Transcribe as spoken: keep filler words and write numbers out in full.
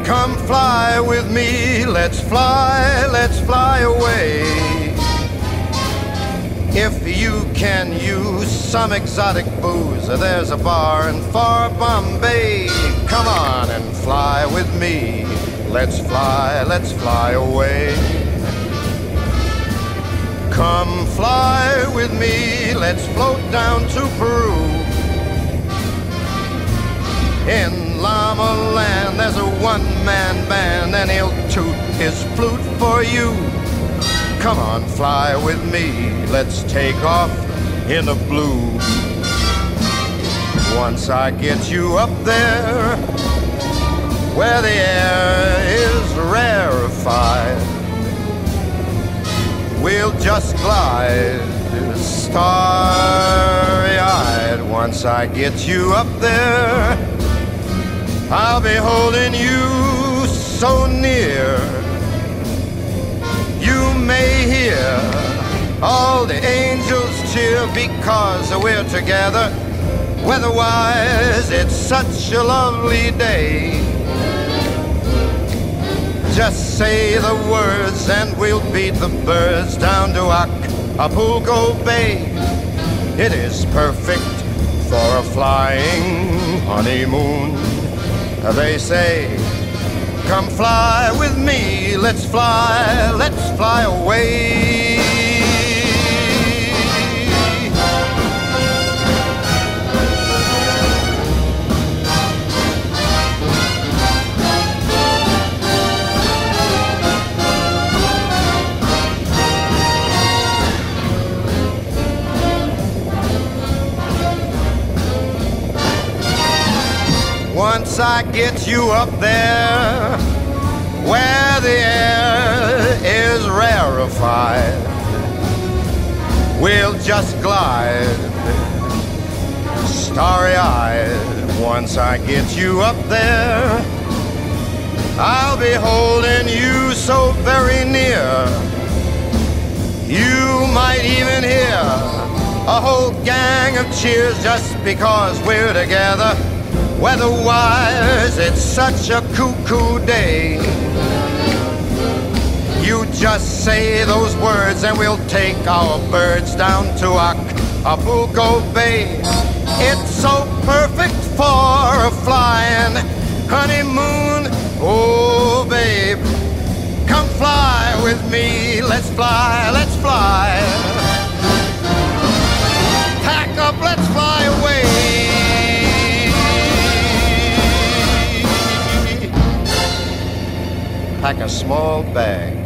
Come fly with me, let's fly, let's fly away. If you can use some exotic booze, there's a bar in far Bombay. Come on and fly with me, let's fly, let's fly away. Come fly with me, let's float down to Peru. In Llama Land there's a one-man band, and he'll toot his flute for you. Come on, fly with me, let's take off in the blue. Once I get you up there, where the air is rarefied, we'll just glide starry-eyed. Once I get you up there, I'll be holding you so near. You may hear all the angels cheer because we're together. Weather-wise, it's such a lovely day. Just say the words and we'll beat the birds down to Acapulco Bay. It is perfect for a flying honeymoon. They say, come fly with me, let's fly, let's fly away. Once I get you up there, where the air is rarefied, we'll just glide starry-eyed. Once I get you up there, I'll be holding you so very near. You might even hear a whole gang of cheers just because we're together. Weather-wise, it's such a cuckoo day. You just say those words and we'll take our birds down to Acapulco Bay. It's so perfect for a flying honeymoon. Oh, babe, come fly with me. Let's fly, let's fly. Pack up, let's fly away. Pack a small bag